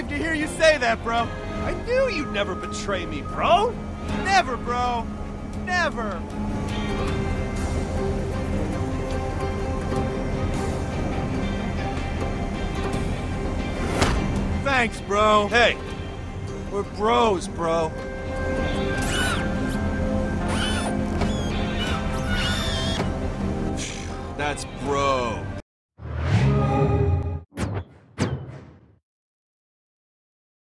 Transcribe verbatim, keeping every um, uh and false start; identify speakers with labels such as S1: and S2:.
S1: to hear you say that, bro. I knew you'd never betray me, bro. Never, bro. Never. Thanks, bro. Hey, we're bros, bro. That's bro.